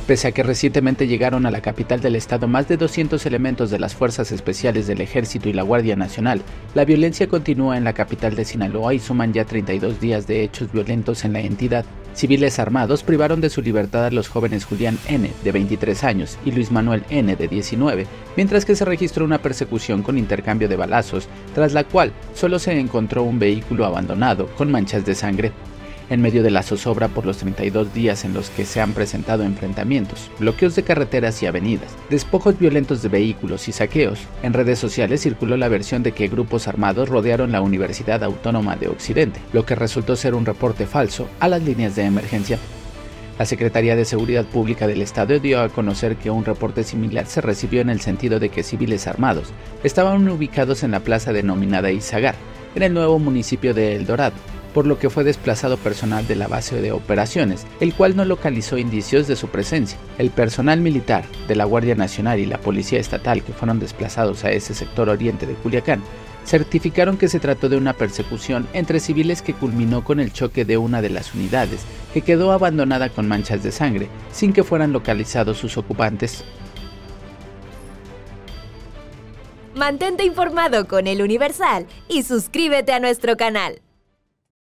Pese a que recientemente llegaron a la capital del estado más de 200 elementos de las Fuerzas Especiales del Ejército y la Guardia Nacional, la violencia continúa en la capital de Sinaloa y suman ya 32 días de hechos violentos en la entidad. Civiles armados privaron de su libertad a los jóvenes Julián N., de 23 años, y Luis Manuel N., de 19, mientras que se registró una persecución con intercambio de balazos, tras la cual solo se encontró un vehículo abandonado con manchas de sangre. En medio de la zozobra por los 32 días en los que se han presentado enfrentamientos, bloqueos de carreteras y avenidas, despojos violentos de vehículos y saqueos, en redes sociales circuló la versión de que grupos armados rodearon la Universidad Autónoma de Occidente, lo que resultó ser un reporte falso a las líneas de emergencia. La Secretaría de Seguridad Pública del Estado dio a conocer que un reporte similar se recibió en el sentido de que civiles armados estaban ubicados en la plaza denominada Izagar, en el nuevo municipio de El Dorado, por lo que fue desplazado personal de la base de operaciones, el cual no localizó indicios de su presencia. El personal militar de la Guardia Nacional y la Policía Estatal que fueron desplazados a ese sector oriente de Culiacán certificaron que se trató de una persecución entre civiles que culminó con el choque de una de las unidades, que quedó abandonada con manchas de sangre, sin que fueran localizados sus ocupantes. Mantente informado con El Universal y suscríbete a nuestro canal.